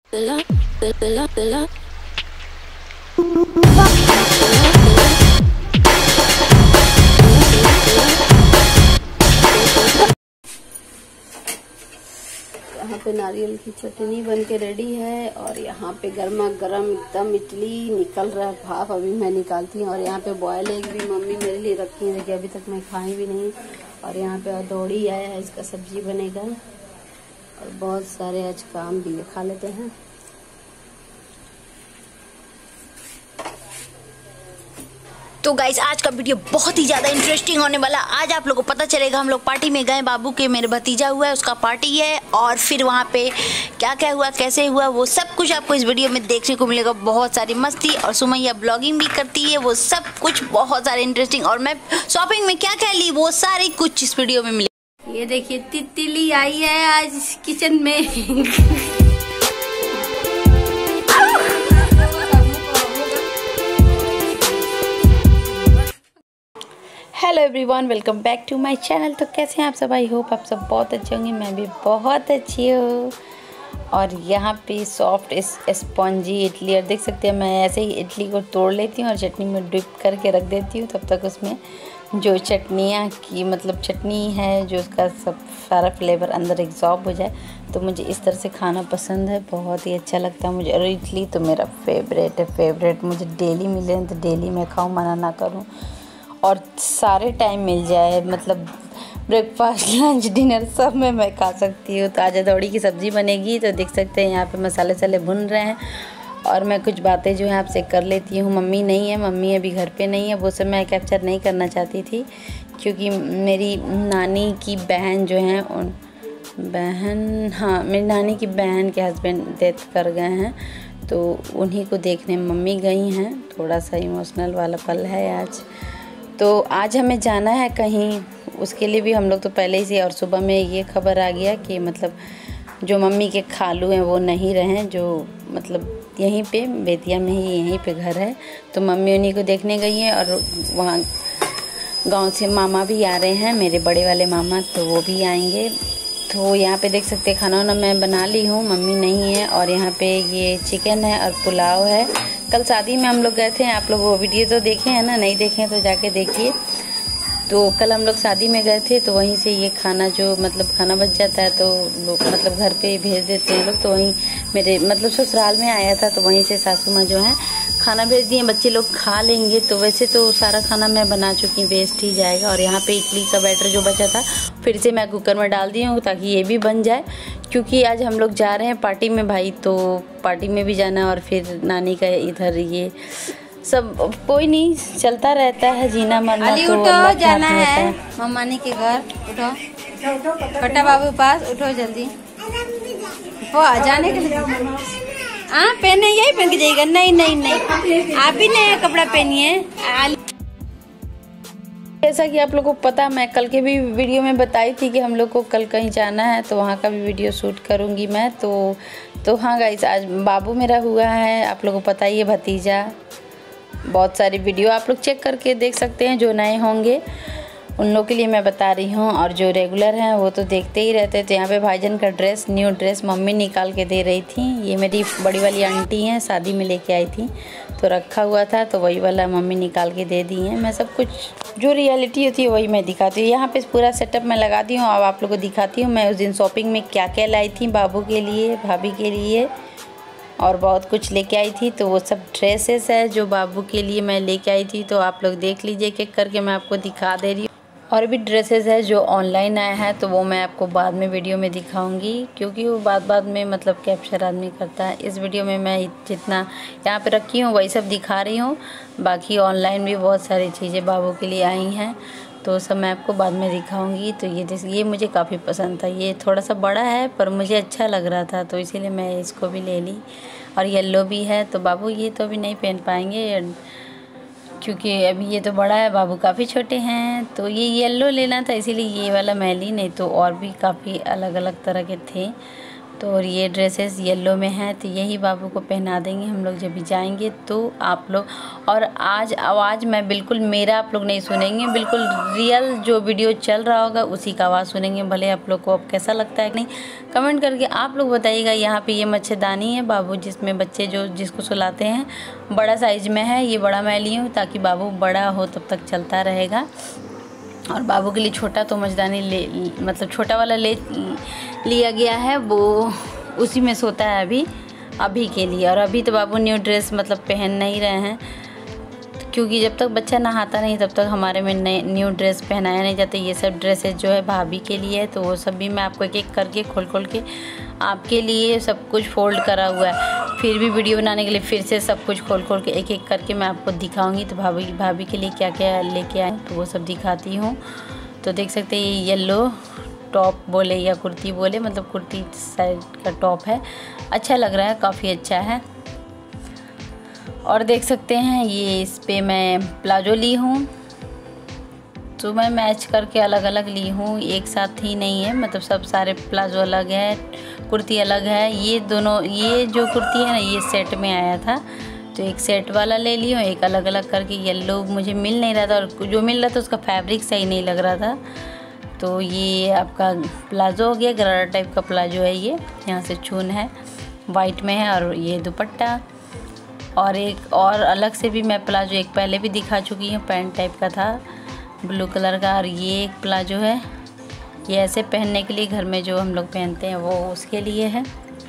यहाँ पे नारियल की चटनी बन के रेडी है और यहाँ पे गर्मा गर्म एकदम इडली निकल रहा है भाप। अभी मैं निकालती हूँ। और यहाँ पे बॉयल एग भी मम्मी मेरे लिए रखी है, देखिए अभी तक मैं खाई भी नहीं। और यहाँ पे अदौड़ी आया है, इसका सब्जी बनेगा और बहुत सारे आज काम भी है, खा लेते हैं। तो गाइस आज का वीडियो बहुत ही ज़्यादा इंटरेस्टिंग होने वाला। आज आप लोगों को पता चलेगा, हम लोग पार्टी में गए, बाबू के मेरे भतीजा हुआ है, उसका पार्टी है। और फिर वहाँ पे क्या क्या हुआ, कैसे हुआ, वो सब कुछ आपको इस वीडियो में देखने को मिलेगा। बहुत सारी मस्ती, और सुमैया ब्लॉगिंग भी करती है, वो सब कुछ बहुत सारे इंटरेस्टिंग। और मैं शॉपिंग में क्या क्या ली, वो सारी कुछ इस वीडियो में मिलेगा। ये देखिए तितली आई है आज किचन में। Hello everyone, welcome back to my channel. तो कैसे हैं आप सब? आई होप आप सब बहुत अच्छे होंगे। मैं भी बहुत अच्छी हूँ। और यहाँ पे सॉफ्ट स्पॉन्जी इडली, और देख सकते हैं मैं ऐसे ही इडली को तोड़ लेती हूँ और चटनी में डिप करके रख देती हूँ, तब तक उसमें जो चटनियाँ की मतलब चटनी है जो उसका सब सारा फ्लेवर अंदर एब्जॉर्ब हो जाए। तो मुझे इस तरह से खाना पसंद है, बहुत ही अच्छा लगता है मुझे। और इडली तो मेरा फेवरेट, मुझे डेली मिले तो डेली मैं खाऊँ, मना ना करूँ। और सारे टाइम मिल जाए, मतलब ब्रेकफास्ट, लंच, डिनर सब में मैं खा सकती हूँ। तो आज अदौड़ी की सब्ज़ी बनेगी। तो देख सकते हैं यहाँ पे मसाले साले भुन रहे हैं और मैं कुछ बातें जो है आपसे कर लेती हूँ। मम्मी नहीं है, मम्मी अभी घर पे नहीं है, वो सब मैं कैप्चर नहीं करना चाहती थी क्योंकि मेरी नानी की बहन जो है मेरी नानी की बहन के हस्बैंड डेथ कर गए हैं, तो उन्हीं को देखने मम्मी गई हैं। थोड़ा सा इमोशनल वाला पल है आज। तो आज हमें जाना है कहीं, उसके लिए भी हम लोग तो पहले ही से। और सुबह में ये खबर आ गया कि मतलब जो मम्मी के खालू हैं वो नहीं रहे, जो मतलब यहीं पे बेतिया में ही यहीं पे घर है, तो मम्मी उन्हीं को देखने गई हैं। और वहाँ गांव से मामा भी आ रहे हैं, मेरे बड़े वाले मामा, तो वो भी आएंगे। तो यहाँ पे देख सकते हैं खाना वाना मैं बना ली हूँ, मम्मी नहीं है। और यहाँ पे ये चिकन है और पुलाव है। कल शादी में हम लोग गए थे, आप लोग वो वीडियो तो देखे हैं ना, नहीं देखे तो जाके देखिए। तो कल हम लोग शादी में गए थे, तो वहीं से ये खाना जो मतलब खाना बच जाता है तो लोग मतलब घर पे भेज देते हैं लोग। तो वहीं मेरे मतलब ससुराल में आया था, तो वहीं से सासू माँ जो है खाना भेज दिए, बच्चे लोग खा लेंगे। तो वैसे तो सारा खाना मैं बना चुकी, वेस्ट ही जाएगा। और यहाँ पे इडली का बैटर जो बचा था फिर से मैं कुकर में डाल दी हूँ ताकि ये भी बन जाए, क्योंकि आज हम लोग जा रहे हैं पार्टी में भाई, तो पार्टी में भी जाना और फिर नानी का इधर ये सब कोई नहीं, चलता रहता है, जीना मरना तो उठो, जाना है मम्मानी के घर। उठो छोटा बाबू पास, उठो जल्दी। वो जाने के लिए पहने, यही पहन के जाइएगा। नहीं आप भी नया कपड़ा पहनिए। जैसा कि आप लोगों को पता, मैं कल के भी वीडियो में बताई थी कि हम लोग को कल कहीं जाना है, तो वहाँ का भी वीडियो शूट करूँगी मैं। तो हाँ गाइस, आज बाबू मेरा हुआ है, आप लोगों को पता ही है, भतीजा। बहुत सारी वीडियो आप लोग चेक करके देख सकते हैं, जो नए होंगे उन लोग के लिए मैं बता रही हूँ, और जो रेगुलर हैं वो तो देखते ही रहते। तो यहाँ पे भाईजान का ड्रेस, न्यू ड्रेस मम्मी निकाल के दे रही थी। ये मेरी बड़ी वाली आंटी हैं, शादी में लेके आई थी, तो रखा हुआ था, तो वही वाला मम्मी निकाल के दे दी हैं। मैं सब कुछ जो रियलिटी होती है वही मैं दिखाती हूँ। यहाँ पे पूरा सेटअप मैं लगा दी हूँ, अब आप लोग को दिखाती हूँ मैं उस दिन शॉपिंग में क्या क्या लाई थी बाबू के लिए, भाभी के लिए, और बहुत कुछ लेके आई थी। तो वो सब ड्रेसेस है जो बाबू के लिए मैं लेके आई थी, तो आप लोग देख लीजिए, एक एक करके मैं आपको दिखा दे रही हूँ। और भी ड्रेसेस है जो ऑनलाइन आए हैं, तो वो मैं आपको बाद में वीडियो में दिखाऊंगी, क्योंकि वो बाद में मतलब कैप्चर आदमी करता है। इस वीडियो में मैं जितना यहाँ पे रखी हूँ वही सब दिखा रही हूँ। बाकी ऑनलाइन भी बहुत सारी चीज़ें बाबू के लिए आई हैं, तो सब मैं आपको बाद में दिखाऊंगी। तो ये मुझे काफ़ी पसंद था, ये थोड़ा सा बड़ा है पर मुझे अच्छा लग रहा था, तो इसीलिए मैं इसको भी ले ली। और येलो भी है, तो बाबू ये तो अभी नहीं पहन पाएंगे क्योंकि अभी ये तो बड़ा है, बाबू काफ़ी छोटे हैं। तो ये येलो लेना था, इसीलिए ये वाला मैं ली, नहीं तो और भी काफ़ी अलग अलग तरह के थे। तो और ये ड्रेसेस येलो में हैं, तो यही बाबू को पहना देंगे हम लोग जब भी जाएंगे तो आप लोग। और आज आवाज़ मैं बिल्कुल मेरा आप लोग नहीं सुनेंगे, बिल्कुल रियल जो वीडियो चल रहा होगा उसी का आवाज़ सुनेंगे। भले आप लोग को अब कैसा लगता है कि नहीं, कमेंट करके आप लोग बताइएगा। यहाँ पे ये मच्छरदानी है बाबू जिसमें बच्चे जिसको सुलाते हैं, बड़ा साइज में है। ये बड़ा मैं ली हूँ ताकि बाबू बड़ा हो तब तक चलता रहेगा। और बाबू के लिए छोटा तो मच्छरदानी मतलब छोटा वाला लिया गया है, वो उसी में सोता है अभी के लिए। और अभी तो बाबू न्यू ड्रेस मतलब पहन नहीं रहे हैं, क्योंकि जब तक बच्चा नहाता नहीं तब तक हमारे में न्यू ड्रेस पहनाया नहीं जाता। ये सब ड्रेसेस जो है भाभी के लिए है, तो वो सब भी मैं आपको एक एक करके खोल के आपके लिए सब कुछ फोल्ड करा हुआ है। फिर भी वीडियो बनाने के लिए फिर से सब कुछ खोल के एक एक करके मैं आपको दिखाऊंगी। तो भाभी के लिए क्या क्या लेके आए तो वो सब दिखाती हूँ। तो देख सकते हैं ये येलो टॉप बोले या कुर्ती बोले, मतलब कुर्ती साइड का टॉप है, अच्छा लग रहा है, काफ़ी अच्छा है। और देख सकते हैं ये इस पे मैं प्लाजो ली हूँ, तो मैं मैच करके अलग अलग ली हूँ, एक साथ ही नहीं है, मतलब सब सारे प्लाजो अलग है, कुर्ती अलग है। ये दोनों ये जो कुर्ती है ना ये सेट में आया था, तो एक सेट वाला ले ली हूँ, एक अलग अलग करके। येलो मुझे मिल नहीं रहा था और जो मिल रहा था उसका फैब्रिक सही नहीं लग रहा था। तो ये आपका प्लाजो हो गया, गरारा टाइप का प्लाजो है ये, यहाँ से चून है, वाइट में है। और ये दुपट्टा, और एक और अलग से भी मैं प्लाजो एक पहले भी दिखा चुकी हूँ, पैंट टाइप का था ब्लू कलर का। और ये एक प्लाजो है, ये ऐसे पहनने के लिए घर में जो हम लोग पहनते हैं वो उसके लिए है।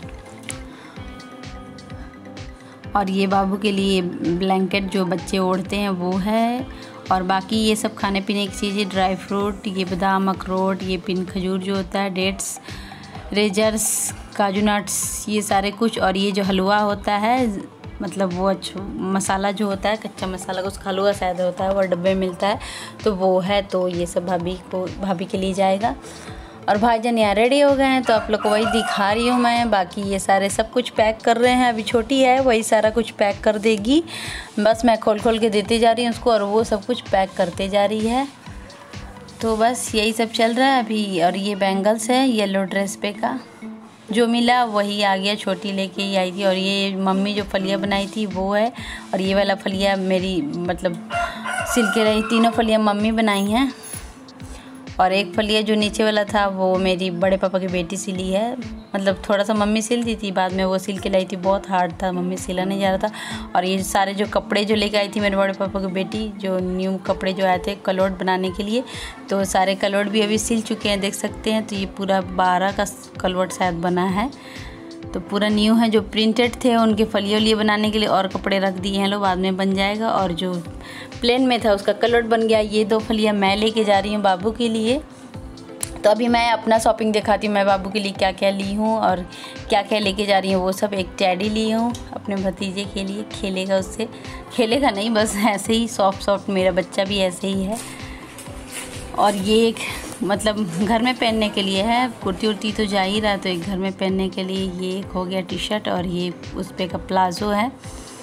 और ये बाबू के लिए ब्लैंकेट जो बच्चे ओढ़ते हैं वो है। और बाकी ये सब खाने पीने की चीज़ें, ड्राई फ्रूट, ये बादाम अखरोट, ये पिन खजूर जो होता है, डेट्स, रेजर्स, काजू नट्स, ये सारे कुछ। और ये जो हलवा होता है, मतलब वो मसाला जो होता है कच्चा मसाला, उसका हलवा शायद होता है, वो डब्बे में मिलता है, तो वो है। तो ये सब भाभी के लिए जाएगा। और भाईजान यहाँ रेडी हो गए हैं, तो आप लोग को वही दिखा रही हूँ मैं। बाकी ये सारे सब कुछ पैक कर रहे हैं, अभी छोटी है वही सारा कुछ पैक कर देगी, बस मैं खोल के देती जा रही हूँ उसको, और वो सब कुछ पैक करते जा रही है। तो बस यही सब चल रहा है अभी। और ये बैंगल्स है येलो ड्रेस पे का, जो मिला वही आ गया, छोटी लेके ही आई थी। और ये मम्मी जो फलिया बनाई थी वो है, और ये वाला फलिया मेरी मतलब सिल के रही, तीनों फलिया मम्मी बनाई हैं। और एक फलिया जो नीचे वाला था वो मेरी बड़े पापा की बेटी सिली है, मतलब थोड़ा सा मम्मी सिल दी थी, बाद में वो सिल के लाई थी, बहुत हार्ड था, मम्मी सिला नहीं जा रहा था। और ये सारे जो कपड़े जो लेके आई थी मेरे बड़े पापा की बेटी, जो न्यू कपड़े जो आए थे कलौट बनाने के लिए, तो सारे कलौट भी अभी सिल चुके हैं, देख सकते हैं। तो ये पूरा 12 का कलौट शायद बना है, तो पूरा न्यू है। जो प्रिंटेड थे उनके फलियों लिए बनाने के लिए और कपड़े रख दिए हैं लोग, बाद में बन जाएगा। और जो प्लेन में था उसका कलर बन गया। ये 2 फलियाँ मैं लेके जा रही हूँ बाबू के लिए। तो अभी मैं अपना शॉपिंग दिखाती हूँ, मैं बाबू के लिए क्या क्या ली हूँ और क्या क्या लेके जा रही हूँ वो सब। एक टेडी ली हूँ अपने भतीजे के लिए, खेलेगा उससे, खेलेगा नहीं बस ऐसे ही सॉफ्ट, मेरा बच्चा भी ऐसे ही है। और ये एक मतलब घर में पहनने के लिए है, कुर्ती उर्ती तो जा ही रहा, तो एक घर में पहनने के लिए ये एक हो गया टी शर्ट। और ये उस पे का प्लाजो है,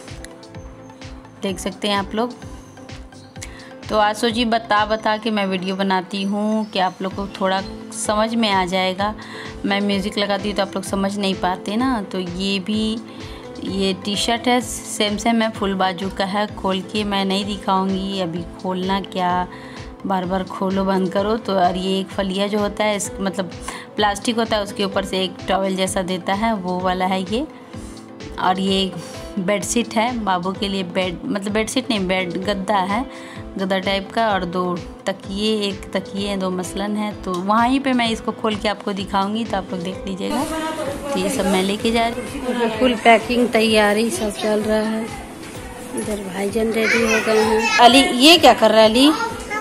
देख सकते हैं आप लोग। तो आज सोची बता के मैं वीडियो बनाती हूँ कि आप लोग को थोड़ा समझ में आ जाएगा। मैं म्यूज़िक लगाती हूँ तो आप लोग समझ नहीं पाते ना। तो ये टी शर्ट है, सेम है, फुल बाजू का है। खोल के मैं नहीं दिखाऊंगी अभी, खोलना क्या, बार खोलो बंद करो। तो और ये एक फलिया जो होता है इस मतलब प्लास्टिक होता है, उसके ऊपर से एक टॉवल जैसा देता है, वो वाला है ये। और ये एक बेडशीट है बाबू के लिए, बेड मतलब बेडशीट नहीं, बेड गद्दा है, गद्दा टाइप का। और 2 तकिए, एक तकिए 2 मसलन है। तो वहीं पे मैं इसको खोल के आपको दिखाऊंगी, तो आप लोग देख लीजिएगा। तो ये सब मैं लेके जा रही हूँ, फुल पैकिंग तैयारी सब चल रहा है। इधर भाईजान रेडी हो गए हैं। अली ये क्या कर रहा है? अली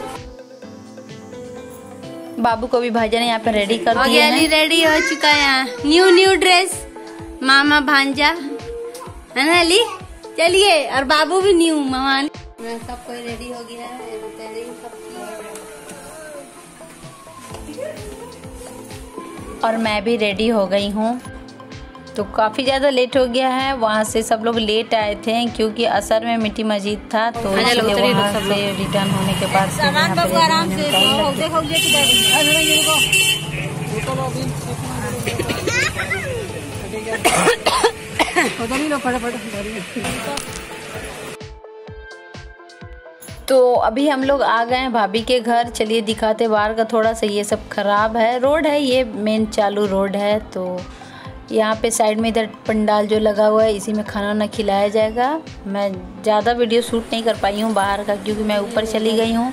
बाबू को भी भाईजान यहाँ पे रेडी कर दिया है। अली रेडी हो चुका है यहाँ, न्यू ड्रेस, मामा भांजा है ना अली। चलिए, और बाबू भी न्यू, मामा सब कोई रेडी हो गया है। और मैं भी रेडी हो गई हूँ। तो काफ़ी ज़्यादा लेट हो गया है, वहाँ से सब लोग लेट आए थे क्योंकि असर में मिट्टी मस्जिद था, तो इसलिए वहाँ से रिटर्न होने के बाद तो अभी हम लोग आ गए हैं भाभी के घर। चलिए दिखाते बाहर का थोड़ा सा, ये सब खराब है। रोड है ये, मेन चालू रोड है। तो यहाँ पे साइड में इधर पंडाल जो लगा हुआ है, इसी में खाना वाना खिलाया जाएगा। मैं ज़्यादा वीडियो शूट नहीं कर पाई हूँ बाहर का, क्योंकि मैं ऊपर चली गई हूँ।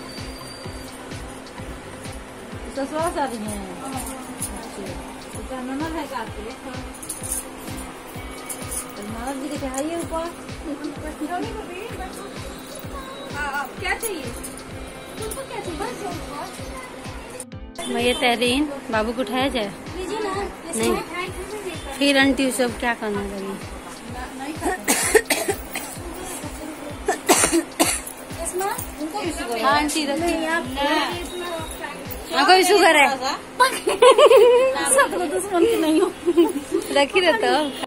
क्या चाहिए? भैया तहरीन बाबू को उठाया जाए? नहीं, फिर आंटी सब क्या करने लगी? हाँ आंटी रखिए, कोई शुगर है रखी रहता।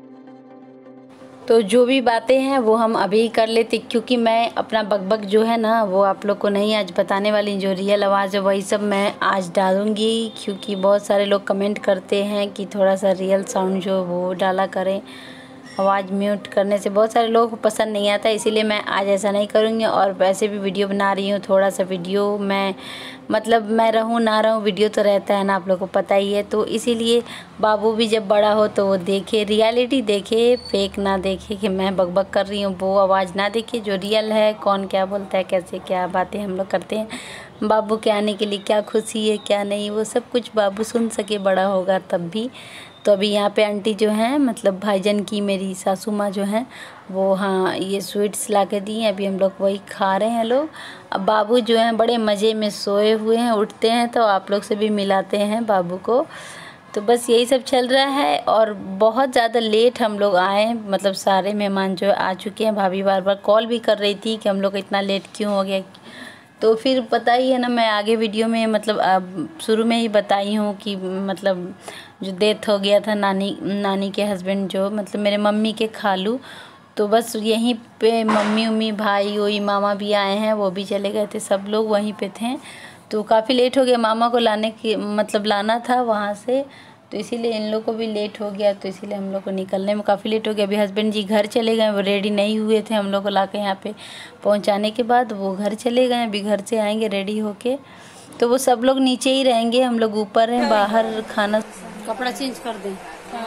तो जो भी बातें हैं वो हम अभी कर लेते, क्योंकि मैं अपना बकबक जो है ना वो आप लोग को नहीं आज बताने वाली। जो रियल आवाज़ है वही सब मैं आज डालूंगी, क्योंकि बहुत सारे लोग कमेंट करते हैं कि थोड़ा सा रियल साउंड जो वो डाला करें। आवाज़ म्यूट करने से बहुत सारे लोगों को पसंद नहीं आता, इसीलिए मैं आज ऐसा नहीं करूँगी। और वैसे भी वीडियो बना रही हूँ, थोड़ा सा वीडियो मैं मतलब मैं रहूँ ना रहूँ, वीडियो तो रहता है ना, आप लोगों को पता ही है। तो इसीलिए बाबू भी जब बड़ा हो तो वो देखे, रियलिटी देखे, फेक ना देखे कि मैं बकबक कर रही हूँ, वो आवाज़ ना देखे। जो रियल है, कौन क्या बोलता है, कैसे क्या बातें हम लोग करते हैं, बाबू के आने के लिए क्या खुशी है क्या नहीं, वो सब कुछ बाबू सुन सके, बड़ा होगा तब भी। तो अभी यहाँ पे आंटी जो हैं, मतलब भाईजान की मेरी सासू माँ जो हैं, वो हाँ ये स्वीट्स ला के दी हैं। अभी हम लोग वही खा रहे हैं लोग। अब बाबू जो हैं बड़े मज़े में सोए हुए हैं, उठते हैं तो आप लोग से भी मिलाते हैं बाबू को। तो बस यही सब चल रहा है। और बहुत ज़्यादा लेट हम लोग आए, मतलब सारे मेहमान जो आ चुके हैं। भाभी बार बार कॉल भी कर रही थी कि हम लोग इतना लेट क्यों हो गया। तो फिर पता ही है ना, मैं आगे वीडियो में मतलब शुरू में ही बताई हूँ कि मतलब जो डेथ हो गया था नानी के हस्बैंड, जो मतलब मेरे मम्मी के खालू। तो बस यहीं पे मम्मी उम्मी भाई वही मामा भी आए हैं, वो भी चले गए थे, सब लोग वहीं पे थे। तो काफ़ी लेट हो गया, मामा को लाने की मतलब लाना था वहाँ से, तो इसीलिए इन लोग को भी लेट हो गया। तो इसीलिए हम लोग को निकलने में काफ़ी लेट हो गया। अभी हस्बैंड जी घर चले गए, वो रेडी नहीं हुए थे हम लोग को लाके यहाँ पे पहुँचाने के बाद, वो घर चले गए। अभी घर से आएंगे रेडी होके, तो वो सब लोग नीचे ही रहेंगे, हम लोग ऊपर हैं। बाहर खाना कपड़ा चेंज कर दें।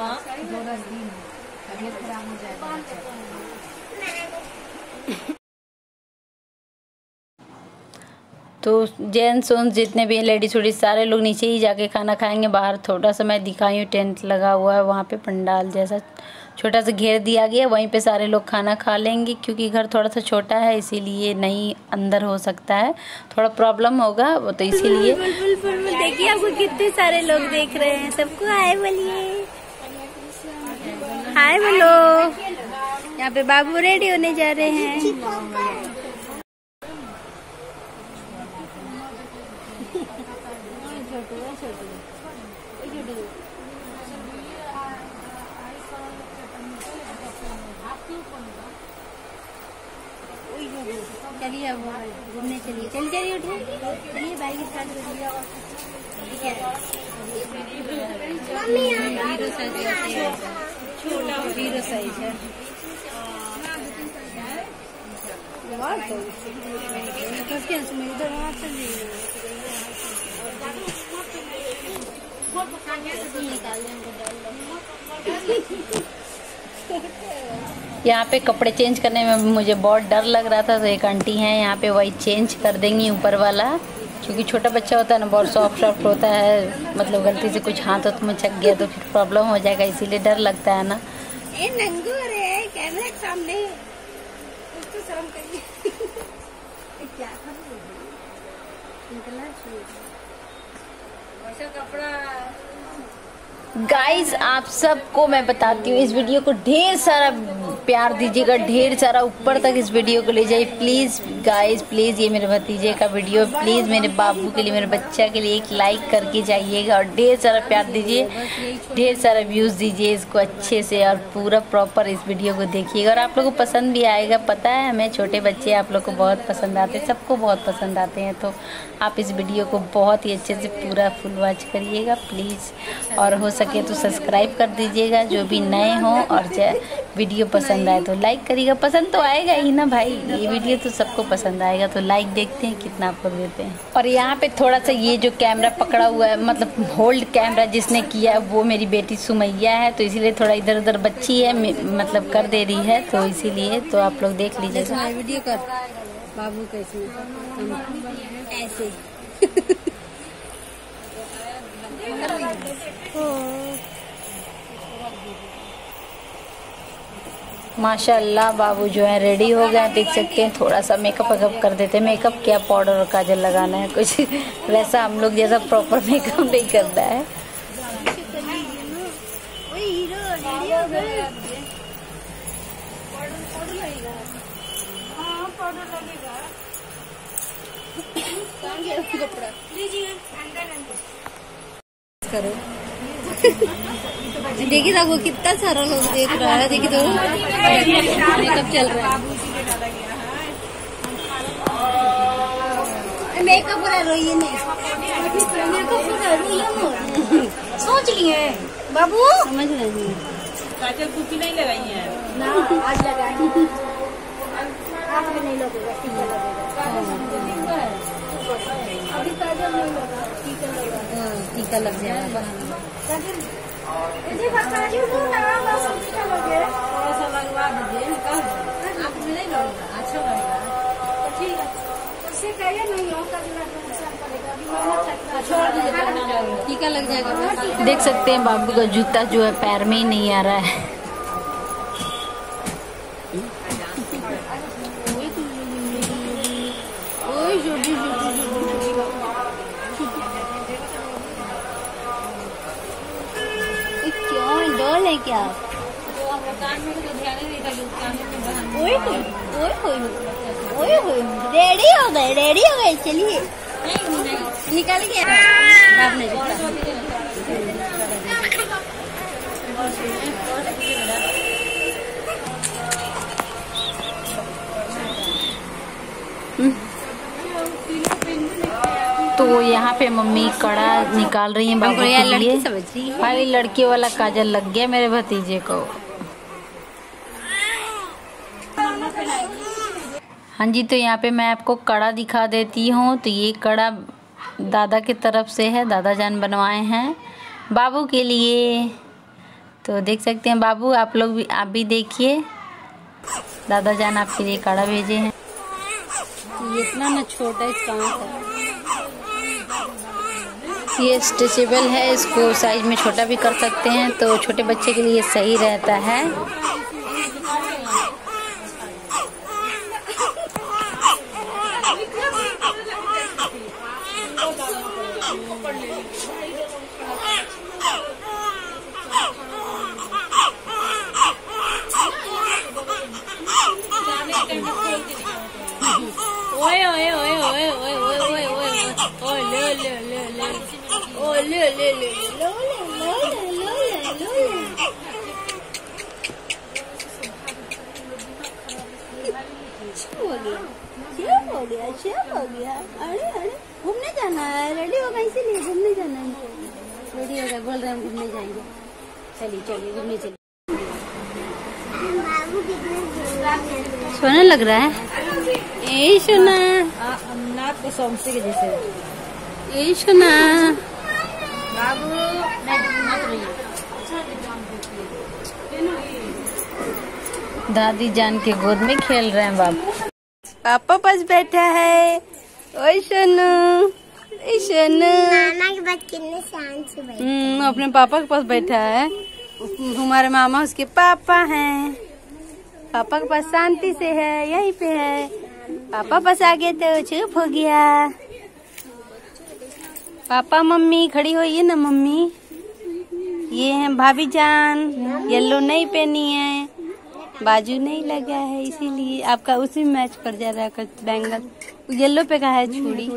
तो जेंट्स वेंट्स जितने भी हैं, लेडीज उडीज सारे लोग नीचे ही जाके खाना खाएंगे। बाहर थोड़ा सा मैं दिखाई हूँ, टेंट लगा हुआ है वहाँ पे, पंडाल जैसा छोटा सा घेर दिया गया, वहीं पे सारे लोग खाना खा लेंगे। क्योंकि घर थोड़ा सा छोटा है, इसीलिए नहीं अंदर हो सकता है, थोड़ा प्रॉब्लम होगा वो, तो इसीलिए। देखिए आपको कितने सारे लोग देख रहे हैं, सबको हाय बोलिए, हाय बोलो। यहाँ पे बाबू रेडी होने जा रहे हैं। चलिए अब घूमने चलिए, चलिए उठिए, चलिए बाइक स्टार्ट करिए। ठीक है, हीरो साइज है। यहाँ पे कपड़े चेंज करने में मुझे बहुत डर लग रहा था, तो एक आंटी हैं यहाँ पे, वही चेंज कर देंगी ऊपर वाला। क्योंकि छोटा बच्चा होता है ना, बहुत सॉफ्ट होता है, मतलब गलती से कुछ हाथ में चक गया तो फिर प्रॉब्लम हो जाएगा, इसीलिए डर लगता है ना। नंगू रे कैमरे के सामने कुछ तो शर्म करिए। क्या गाइस आप सबको मैं बताती हूँ, इस वीडियो को ढेर सारा प्यार दीजिएगा ढेर सारा, ऊपर तक इस वीडियो को ले जाइए प्लीज़ गाइस, प्लीज़। ये मेरे भतीजे का वीडियो, प्लीज़ मेरे बाबू के लिए, मेरे बच्चा के लिए एक लाइक करके जाइएगा और ढेर सारा प्यार दीजिए, ढेर सारा व्यूज़ दीजिए इसको अच्छे से, और पूरा प्रॉपर इस वीडियो को देखिएगा और आप लोगों को पसंद भी आएगा। पता है हमें छोटे बच्चे आप लोग को बहुत पसंद आते हैं, सबको बहुत पसंद आते हैं, तो आप इस वीडियो को बहुत ही अच्छे से पूरा फुल वॉच करिएगा प्लीज़, और हो सके तो सब्सक्राइब कर दीजिएगा जो भी नए हों, और वीडियो पसंद आए तो लाइक करिएगा। पसंद तो आएगा ही ना भाई, ये वीडियो तो सबको पसंद आएगा, तो लाइक देखते हैं कितना आप लोग देते हैं। और यहाँ पे थोड़ा सा ये जो कैमरा पकड़ा हुआ है, मतलब होल्ड कैमरा जिसने किया है वो मेरी बेटी सुमैया है, तो इसीलिए थोड़ा इधर उधर बच्ची है, मतलब कर दे रही है, तो इसीलिए तो आप लोग देख लीजिएगा। वीडियो कर बाबू कैसे ऐसे माशाल्लाह बाबू जो है रेडी हो गए, देख सकते हैं। थोड़ा सा मेकअप वेकअप कर देते हैं, मेकअप क्या पाउडर और काजल लगाना है, कुछ वैसा हम लोग जैसा प्रॉपर मेकअप नहीं करना है। करो देखिए ना वो कितना सारा लोग देख रहा है, देखिए तो मेकअप चल रहा है, मेकअप पूरा रोइए नहीं, मेकअप पूरा रोइए सोच लिए बाबू, समझ रहे हैं काजल कुकी नहीं लगाई है ना, आज लगाई आप भी नहीं लगेगा, टीका लगेगा, अभी काजल नहीं लगा, टीका लग जाएगा। टीका लग जाएगा। देख सकते हैं बाबू का जूता जो है पैर में ही नहीं आ रहा है। डोल है क्या? रेडी हो गए, चलिए निकल गया आपने तो यहाँ पे मम्मी कड़ा निकाल रही है बाबू के लिए। भाई लड़की वाला काजल लग गया मेरे भतीजे को। हाँ जी, तो यहाँ पे मैं आपको कड़ा दिखा देती हूँ। तो ये कड़ा दादा की तरफ से है, दादा जान बनवाए हैं बाबू के लिए। तो देख सकते हैं बाबू, आप लोग भी, आप भी देखिए, दादा जान आपके लिए कड़ा भेजे हैं। ये इतना ना छोटा इसका है, ये स्ट्रेचेबल है, इसको साइज में छोटा भी कर सकते हैं, तो छोटे बच्चे के लिए सही रहता है। ओए ओए ओए ओए ओए ओए ओए ओए ले ले ले ले ओ ले ले ले लो ले लो ले लो हो गया। अरे घूमने जाना है, रेडी होगा इसीलिए घूमने जाना है, रेडी होगा, बोल रहे हैं घूमने जाएंगे, चलिए घूमने चलिए। सोना लग रहा है, ए सोना नाक को सोमसे के जैसे, ए सोना बाबू दादी जान के गोद में खेल रहे हैं बाबू। पापा पास बैठा है, ओए सोनू, ए सोनू मामा के पास कितने शांत से बैठा अपने पापा के पास बैठा है। हमारे मामा उसके पापा हैं, पापा के पास शांति से है, यहीं पे है। पापा पास आ गए तो चुप हो गया। पापा मम्मी खड़ी होइए ना मम्मी। ये है भाभी जान, येलो नहीं पहनी है, बाजू नहीं लगा है इसीलिए आपका उसी में मैच कर जा रहा है बैंगल। येलो पे का है चूड़ी।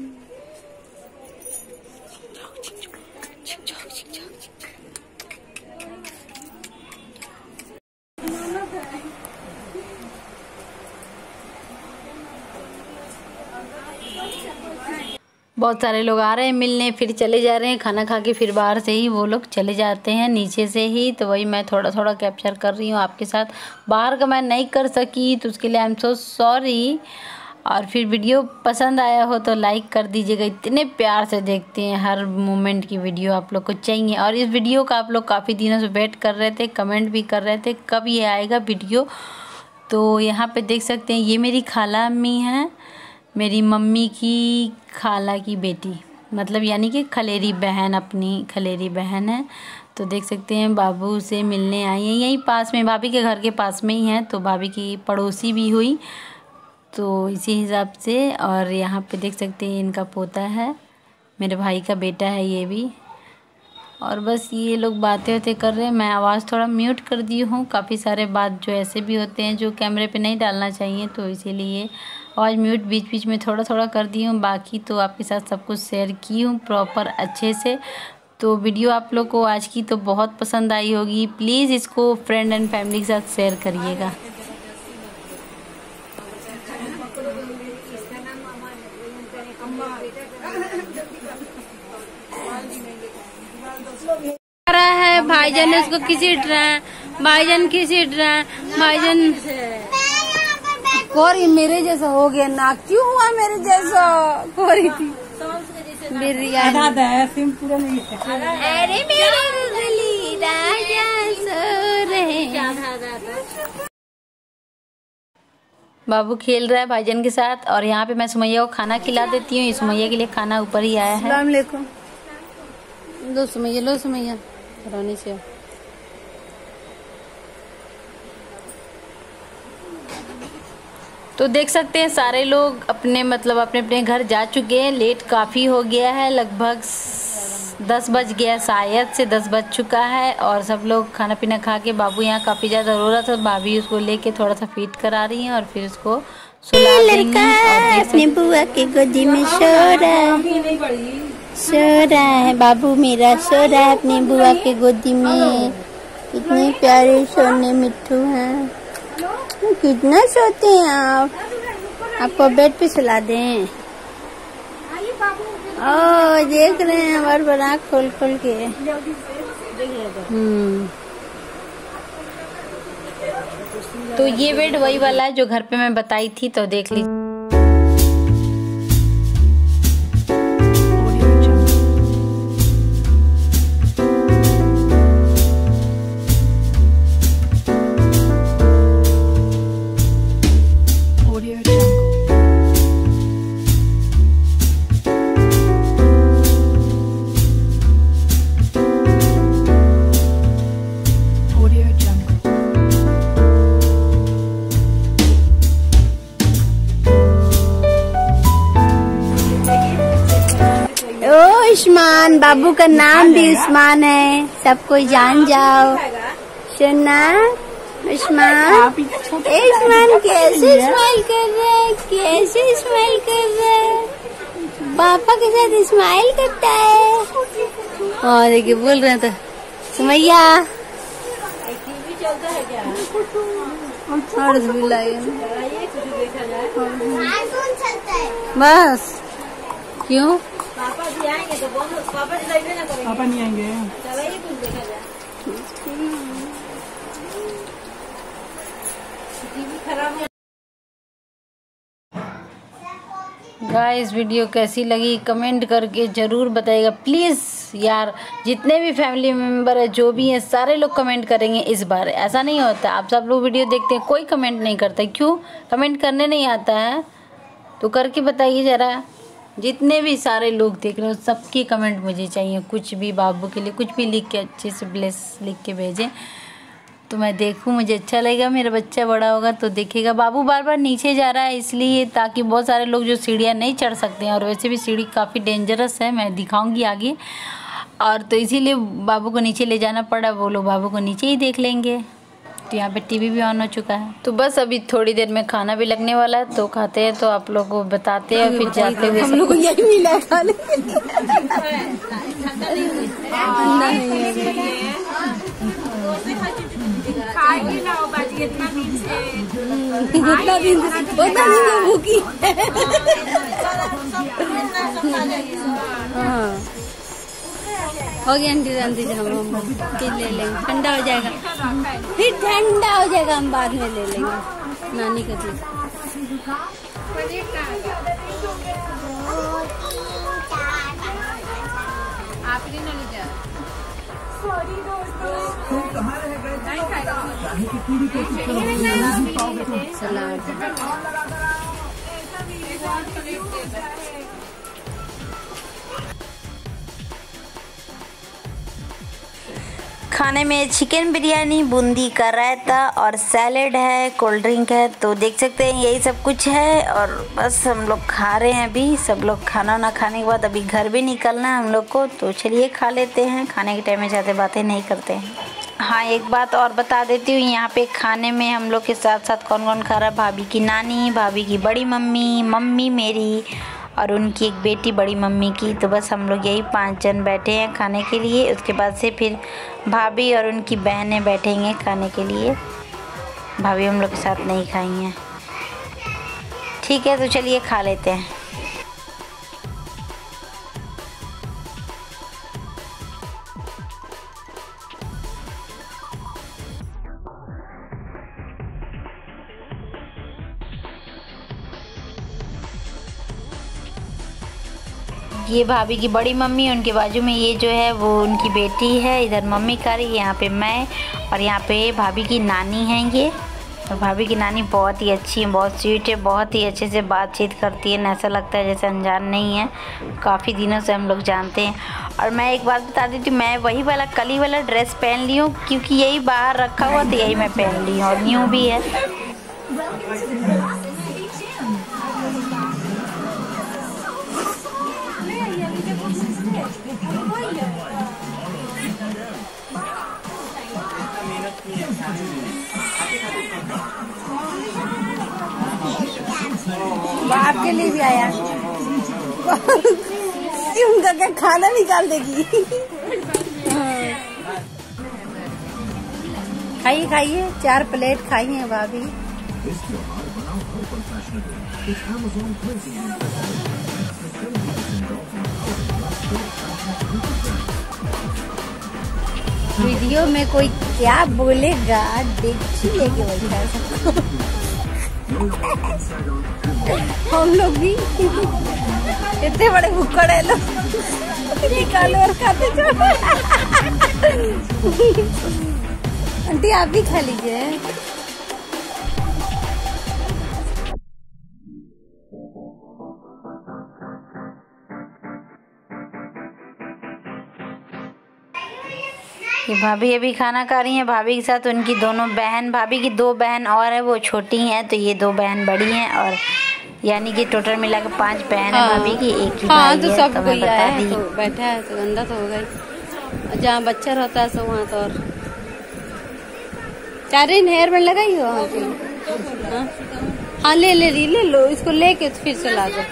बहुत सारे लोग आ रहे हैं मिलने, फिर चले जा रहे हैं। खाना खा के फिर बाहर से ही वो लोग चले जाते हैं नीचे से ही। तो वही मैं थोड़ा थोड़ा कैप्चर कर रही हूँ आपके साथ। बाहर का मैं नहीं कर सकी तो उसके लिए आई एम सो सॉरी। और फिर वीडियो पसंद आया हो तो लाइक कर दीजिएगा। इतने प्यार से देखते हैं हर मोमेंट की वीडियो, आप लोग को चाहिए। और इस वीडियो का आप लोग काफ़ी दिनों से वेट कर रहे थे, कमेंट भी कर रहे थे कब ये आएगा वीडियो। तो यहाँ पे देख सकते हैं ये मेरी खाला अम्मी हैं, मेरी मम्मी की खाला की बेटी, मतलब यानी कि खलेरी बहन, अपनी खलेरी बहन है। तो देख सकते हैं बाबू से मिलने आई हैं, यहीं पास में भाभी के घर के पास में ही हैं। तो भाभी की पड़ोसी भी हुई तो इसी हिसाब से। और यहाँ पे देख सकते हैं इनका पोता है, मेरे भाई का बेटा है ये भी। और बस ये लोग बातें होते कर रहे हैं। मैं आवाज़ थोड़ा म्यूट कर दी हूँ, काफ़ी सारे बात जो ऐसे भी होते हैं जो कैमरे पे नहीं डालना चाहिए, तो इसीलिए आवाज़ म्यूट बीच बीच में थोड़ा थोड़ा कर दी हूँ। बाकी तो आपके साथ सब कुछ शेयर की हूँ प्रॉपर अच्छे से। तो वीडियो आप लोग को आज की तो बहुत पसंद आई होगी। प्लीज़ इसको फ्रेंड एंड फैमिली के साथ शेयर करिएगा। है भाईजान उसको घसीट रहे हैं, भाईजान घसीट रहे हैं, भाईजान। कोरी मेरे जैसा हो गया ना, क्यों हुआ मेरे जैसा? कोरी थी बिरयानी। अरे मेरे गुगली राजा सो रहे। बाबू खेल रहा है भाईजान के साथ। और यहाँ पे मैं सुमैया को खाना खिला देती हूँ। सुमैया के लिए खाना ऊपर ही आया है। अस्सलाम वालेकुम। लो सुमैया, लो सुमैया रानी से। तो देख सकते हैं सारे लोग अपने मतलब अपने अपने घर जा चुके हैं। लेट काफ़ी हो गया है, लगभग 10 बज गया, शायद से 10 बज चुका है। और सब लोग खाना पीना खा के, बाबू यहाँ काफ़ी ज़्यादा रो रहा था, भाभी उसको लेके थोड़ा सा फीड करा रही हैं और फिर उसको सुला देंगी। और अपने बुआ के गोदी में सो रहा है बाबू मेरा, सो रहा है अपनी बुआ के गोदी में। कितने प्यारे सोने मिट्टू हैं, कितना सोते हैं आप। आपको बेड पे सुला दें। ओ देख रहे हैं हमारे पर आँख खोल खोल के। तो ये बेड वही वाला है जो घर पे मैं बताई थी, तो देख लीजिए। उस्मान, बाबू का नाम भी उस्मान है, सब कोई जान जाओ। सुना उस्मान, उस्मान कैसे स्माइल कर रहा है, कैसे स्माइल कर रहा है, पापा के साथ स्माइल करता है। और देखिए बोल रहे थे सुमैया बस। क्यों पापा जी आएंगे तो बोलो, पापा जी ना करेंगे। पापा नहीं आएंगे, चलिए कुछ देखा जाए। टीवी खराब है। गाइस वीडियो कैसी लगी कमेंट करके ज़रूर बताइएगा प्लीज़ यार। जितने भी फैमिली मेम्बर है जो भी हैं सारे लोग कमेंट करेंगे इस बार। ऐसा नहीं होता, आप सब लोग वीडियो देखते हैं कोई कमेंट नहीं करता, क्यों? कमेंट करने नहीं आता है तो करके बताइए ज़रा। जितने भी सारे लोग देख रहे हो सबकी कमेंट मुझे चाहिए, कुछ भी बाबू के लिए कुछ भी लिख के अच्छे से ब्लेस लिख के भेजें तो मैं देखूं, मुझे अच्छा लगेगा। मेरा बच्चा बड़ा होगा तो देखेगा। बाबू बार बार नीचे जा रहा है इसलिए, ताकि बहुत सारे लोग जो सीढ़ियाँ नहीं चढ़ सकते हैं, और वैसे भी सीढ़ी काफ़ी डेंजरस है, मैं दिखाऊंगी आगे। और तो इसीलिए बाबू को नीचे ले जाना पड़ा, वो लोग बाबू को नीचे ही देख लेंगे। तो यहाँ पे टीवी भी ऑन हो चुका है। तो बस अभी थोड़ी देर में खाना भी लगने वाला है, तो खाते हैं तो आप लोग को बताते हैं। फिर जाते हुए हम लोग को यही मिला है खाने उतना दिन से भूखी। हाँ हो गया आंटी हम फिर ले लेंगे, ठंडा हो जाएगा, फिर ठंडा हो जाएगा, हम बाद में ले लेंगे नानी का दूध। आप ही ना ले जा। खाने में चिकन बिरयानी, बूंदी का रायता और सैलेड है, कोल्ड ड्रिंक है। तो देख सकते हैं यही सब कुछ है और बस हम लोग खा रहे हैं अभी। सब लोग खाना ना खाने के बाद अभी घर भी निकलना है हम लोग को, तो चलिए खा लेते हैं। खाने के टाइम में ज़्यादा बातें नहीं करते हैं। हाँ एक बात और बता देती हूँ, यहाँ पे खाने में हम लोग के साथ साथ कौन कौन खा रहा है। भाभी की नानी, भाभी की बड़ी मम्मी, मम्मी मेरी और उनकी एक बेटी बड़ी मम्मी की। तो बस हम लोग यही 5 जन बैठे हैं खाने के लिए। उसके बाद से फिर भाभी और उनकी बहनें बैठेंगे खाने के लिए। भाभी हम लोग के साथ नहीं खाई हैं। ठीक है तो चलिए खा लेते हैं। ये भाभी की बड़ी मम्मी, उनके बाजू में ये जो है वो उनकी बेटी है। इधर मम्मी खा रही है, यहाँ पे मैं, और यहाँ पे भाभी की नानी है ये। और भाभी की नानी बहुत ही अच्छी है, बहुत स्वीट है, बहुत ही अच्छे से बातचीत करती है। ऐसा लगता है जैसे अनजान नहीं है, काफ़ी दिनों से हम लोग जानते हैं। और मैं एक बात बता देती हूँ, मैं वही वाला कली वाला ड्रेस पहन ली हूँ क्योंकि यही बाहर रखा हुआ तो यही मैं पहन ली हूँ और न्यू भी है। आपके लिए भी आया। उनका क्या खाना निकाल देगी। खाइए खाइए, 4 प्लेट खाई हैं भाभी। वीडियो में कोई क्या बोलेगा, देखी लेके बैठा है सबको। हम लोग भी इतने बड़े भुक्कड़ है लोग, निकालो और खाते जाओ। आंटी आप भी खा लीजिए। ये भाभी अभी खाना खा रही हैं। भाभी के साथ उनकी दोनों बहन, भाभी की 2 बहन और है, वो छोटी हैं, तो ये 2 बहन बड़ी हैं। और यानी कि टोटल मिला के 5 बहन है भाभी की, एक ही भाई तो है। सब तो मैं बता दी। तो बैठा है तो गंदा तो हो गई। जहाँ बच्चा रहता है सो वहाँ तो और 4 हेयर बैंड लगाई हो वहाँ पे। हाँ ले लो, इसको लेके फिर चला दो।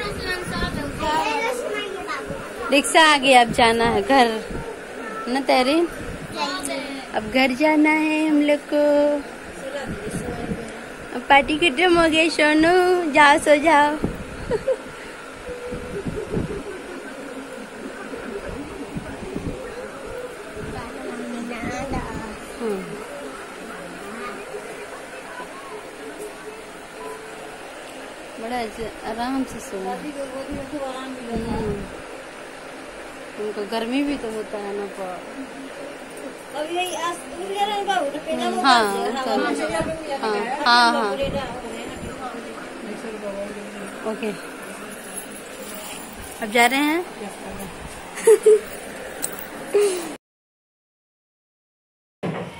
रिक्शा आ गया, अब जाना है घर न तहरीन। अब घर जाना है हम लोग को। अब पार्टी खत्म हो गई, सोनू जाओ सो जाओ। बड़ा आराम से सोना। उनको गर्मी भी तो होता है ना। हाँ हाँ हाँ ओके, अब जा रहे हैं।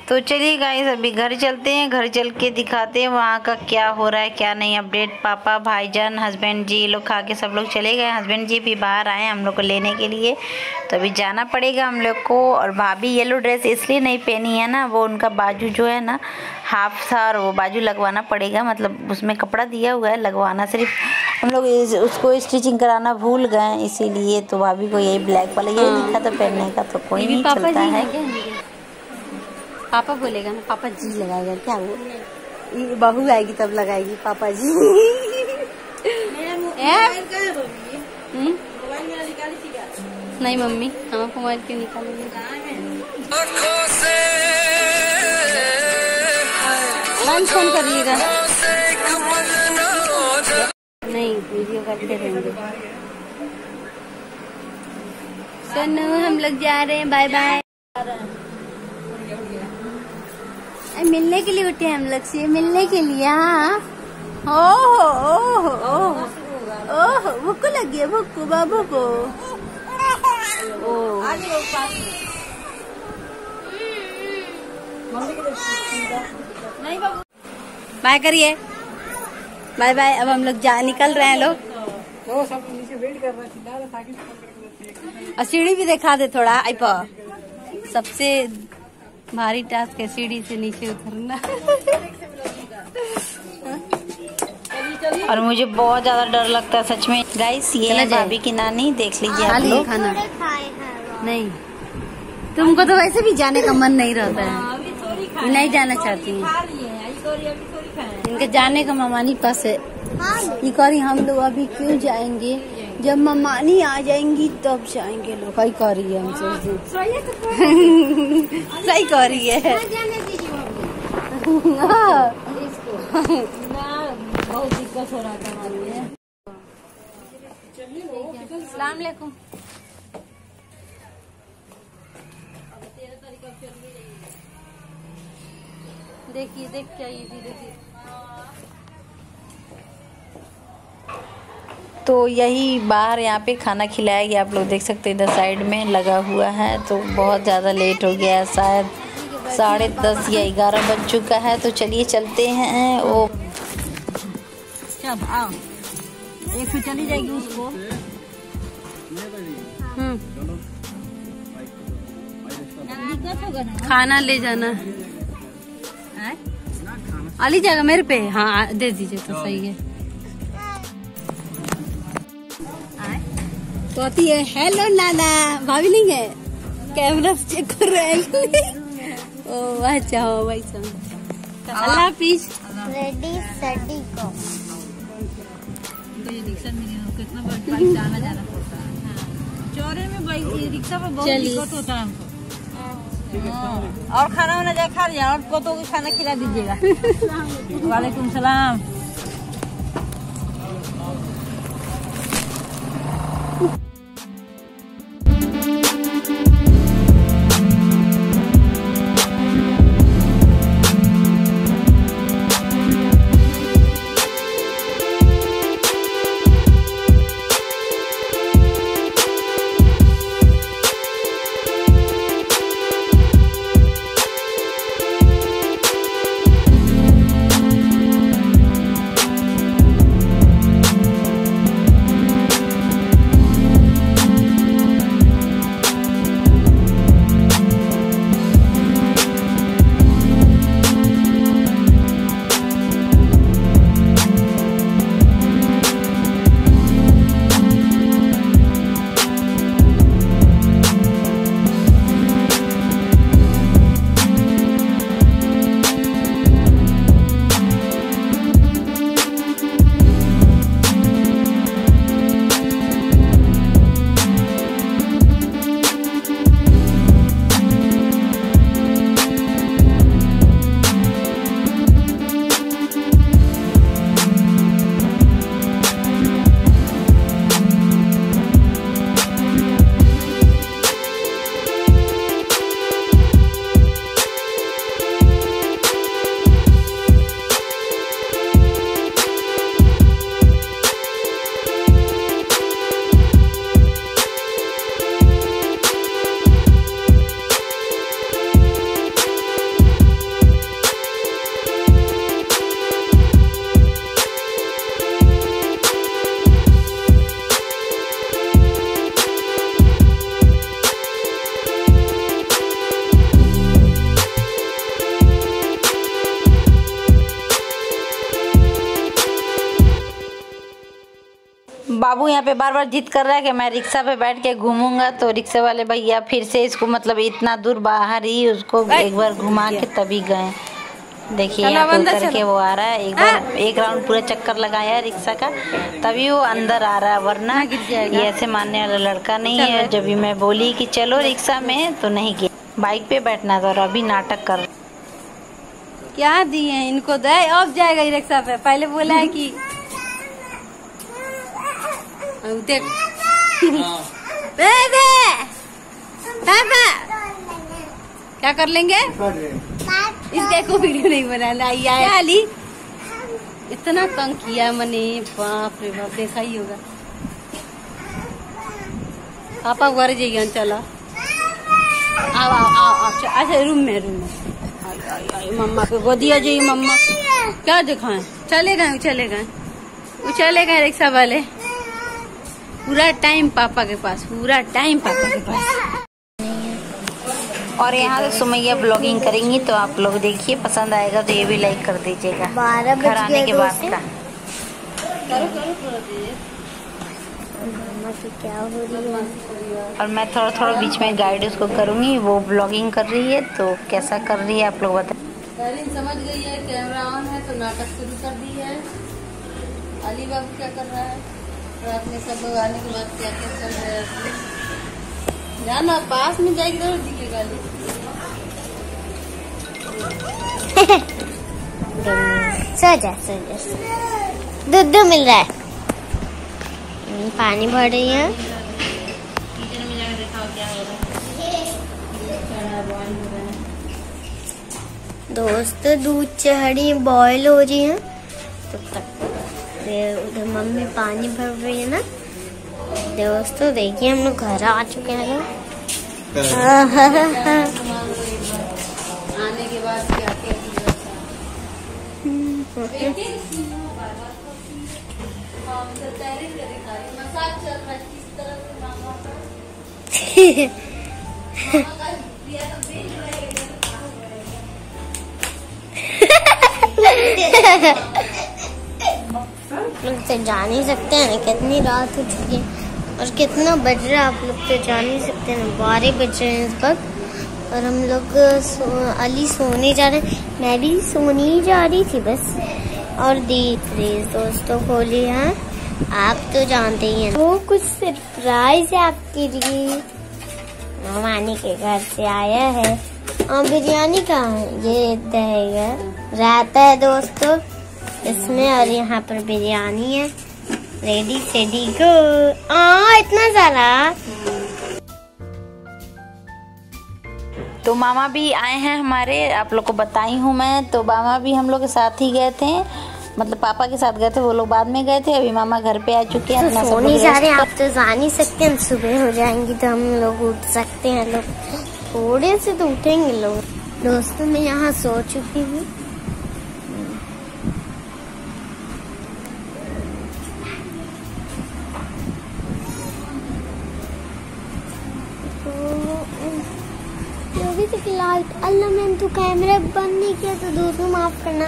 तो चलिए गाइस अभी घर चलते हैं, घर चल के दिखाते हैं वहाँ का क्या हो रहा है क्या नहीं अपडेट। पापा, भाईजान, हस्बैंड जी लोग खा के सब लोग चले गए। हस्बैंड जी भी बाहर आए हम लोग को लेने के लिए, तो अभी जाना पड़ेगा हम लोग को। और भाभी येलो ड्रेस इसलिए नहीं पहनी है ना, वो उनका बाजू जो है ना हाफ था और वो बाजू लगवाना पड़ेगा, मतलब उसमें कपड़ा दिया हुआ है लगवाना, सिर्फ हम लोग उसको स्टिचिंग कराना भूल गए इसीलिए। तो भाभी को यही ब्लैक वाला ये दिखा था पहनने का, तो कोई नहीं चलता है। पापा बोलेगा ना, पापा जी लगाएगा क्या, वो बहू आएगी तब लगाएगी पापा जी। नहीं मम्मी, हम आपको मोबाइल क्यों निकालेंगे? फोन कर लीजिएगा। नहीं, वीडियो करते रहेंगे। सोनू हम लोग जा रहे हैं, बाय बाय। मिलने के लिए उठे हम लोग से, मिलने के लिए। हाँ, ओहो ओहो ओहो ओहो, भूख लगी है, भूख बाबू को। बाय करिए, बाय बाय। अब हम लोग निकल रहे हैं लोग। वो सब नीचे वेट कर रहा है। सीढ़ी भी दिखा दे थोड़ा। सबसे भारी टास्क है सीढ़ी से नीचे उतरना। और मुझे बहुत ज्यादा डर लगता है सच में गाइस। ये है भाभी की नानी, देख लीजिए आप लोग। खाना नहीं, तुमको तो वैसे भी जाने का मन नहीं रहता है, नहीं जाना चाहती है। इनके जाने का ममानी पास है। ये करी हम लोग अभी क्यों जाएंगे, जब ममानी आ जाएंगी तब जाएंगे लोग। सही कह रही है, हमसे सही कह रही है। बहुत दिक्कत हो रहा था हमारे लिए। अस्सलाम वालेकुम। देखिए देख क्या ये भी देखिए। तो यही बाहर यहाँ पे खाना खिलाया गया, आप लोग देख सकते हैं इधर साइड में लगा हुआ है। तो बहुत ज़्यादा लेट हो गया है, शायद 10:30 या 11 बज चुका है। तो चलिए चलते हैं। वो चल आओ, एक से चली जाएगी उसको। खाना ले जाना आली जाएगा मेरे पे। हाँ दे दीजिए तो सही है। तो आती है, हेलो नाना। भाभी नहीं है, कैमरा चेक कर रहे हैं। ओ अच्छा हो भाई सब। अल्लाह हाफिज। रेडी सडी को कितना बाइक जाना पड़ता है चौरे में, बाइक रिक्शा में बहुत दिक्कत होता है हमको। और खाना वाना जाए खा लिया, और पोतों को खाना खिला दीजिएगा। वालेकुम सलाम। बाबू यहाँ पे बार बार जिद कर रहा है कि मैं रिक्शा पे बैठ के घूमूंगा, तो रिक्शा वाले भैया फिर से इसको मतलब इतना दूर बाहर ही उसको एक बार घुमा के तभी गए। देखिए यहाँ पे उतर के वो आ रहा है, एक राउंड पूरा चक्कर लगाया रिक्शा का, तभी वो अंदर आ रहा है, वरना ये ऐसे मानने वाला लड़का नहीं है। जब भी मैं बोली कि चलो रिक्शा में तो नहीं गया, बाइक पे बैठना था और अभी नाटक कर। क्या दिए इनको दे, अब जाएगा रिक्शा पे, पहले बोला है कि देख क्या कर लेंगे, इसके को वीडियो नहीं बनाना आली, इतना तंग किया मैंने, बाप रे बाप, देखा ही होगा। पापा घर जाइए, चलो आओ आओ आओ, अच्छा रूम में मम्मा पे गोदिया जाइए, मम्मा क्या दिखाएं, चले गए रिक्शा वाले, पूरा टाइम पापा के पास, पूरा टाइम पापा के पास। और यहाँ से सुमैया ब्लॉगिंग करेंगी, तो आप लोग देखिए, पसंद आएगा तो ये भी लाइक कर दीजिएगा। 12 घर आने के बाद का क्या हो रही है। और मैं थोड़ा थोड़ा बीच में गाइड उसको करूँगी, वो ब्लॉगिंग कर रही है तो कैसा कर रही है आप लोग बताएं। समझ गई है, कैमरा ऑन है तो नाटक शुरू कर दी है। अली बाबू क्या कर रहा है, रात में सब लोग आने के बाद क्या क्या चल रहा है, जाना पास में जाएगी तो दिखेगा। सो जा दूध मिल रहा है, पानी भर रही है। दोस्त दूध चढ़ी बॉयल हो रही है, तब तक उधर मम्मी पानी भर रही है ना। दोस्तों देखिए हम लोग घर आ चुके हैं। आने के बाद क्या क्या लोग तो जान ही सकते हैं ना कितनी रात हो चुकी है और कितना बज रहा है, आप लोग तो जान ही सकते हैं ना, 12 बज रहे हैं इस वक्त। और हम लोग अली सोने जा रहे हैं, मैं भी सोने ही जा रही थी बस। और दी प्लीज दोस्तों खोली है, आप तो जानते ही हैं वो कुछ सरप्राइज है आपके लिए, मामानी के घर से आया है। और बिरयानी कहाँ है, ये रहेगा रहता है दोस्तों इसमें, और यहाँ पर बिरयानी है रेडी सेडी गो। इतना सारा। तो मामा भी आए हैं हमारे, आप लोग को बताई हूँ मैं। तो मामा भी हम लोग के साथ ही गए थे, मतलब पापा के साथ गए थे, वो लोग बाद में गए थे। अभी मामा घर पे आ चुके हैं। तो सोने जा रहे हैं, आप तो जान ही सकते हैं, सुबह हो जाएंगी तो हम लोग उठ सकते हैं, लोग थोड़े से तो उठेंगे लोग। दोस्तों मैं यहाँ सो चुकी हूँ। लाइट अल्लाह, मैंने तो कैमरा बंद नहीं किया, तो दोस्तों माफ करना।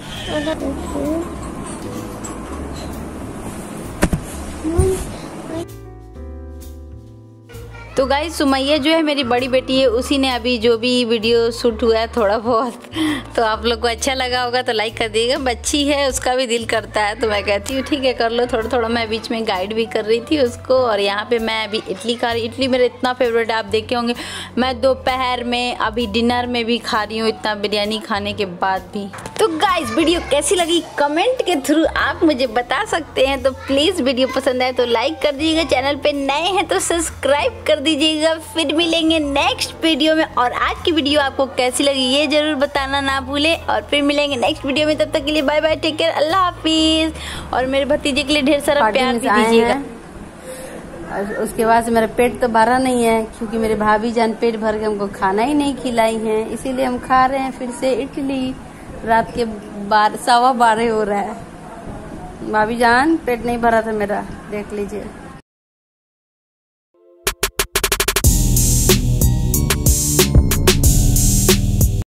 तो गाइस सुमैया जो है मेरी बड़ी बेटी है, उसी ने अभी जो भी वीडियो शूट हुआ है थोड़ा बहुत, तो आप लोग को अच्छा लगा होगा तो लाइक कर दिएगा। बच्ची है, उसका भी दिल करता है, तो मैं कहती हूँ ठीक है कर लो थोड़ा थोड़ा। मैं बीच में गाइड भी कर रही थी उसको। और यहाँ पे मैं अभी इडली खा रही, इडली मेरा इतना फेवरेट है, आप देखे होंगे मैं दोपहर में अभी डिनर में भी खा रही हूँ, इतना बिरयानी खाने के बाद भी। तो गाइस वीडियो कैसी लगी कमेंट के थ्रू आप मुझे बता सकते हैं। तो प्लीज़ वीडियो पसंद आए तो लाइक कर दीजिएगा, चैनल पे नए हैं तो सब्सक्राइब कर दीजिएगा। फिर मिलेंगे नेक्स्ट वीडियो में। और आज की वीडियो आपको कैसी लगी ये जरूर बताना ना भूले। और फिर मिलेंगे नेक्स्ट वीडियो में, तब तक के लिए बाय बाय, टेक केयर, अल्लाह हाफिज। और मेरे भतीजे के लिए ढेर सारा प्यार भी दीजिएगा। और उसके बाद से मेरा पेट तो भरा नहीं है, क्योंकि मेरे भाभी जान पेट भर के हमको खाना ही नहीं खिलाई है, इसीलिए हम खा रहे हैं फिर से इडली। रात के 12:15 हो रहा है। भाभी जान पेट नहीं भरा था मेरा, देख लीजिए।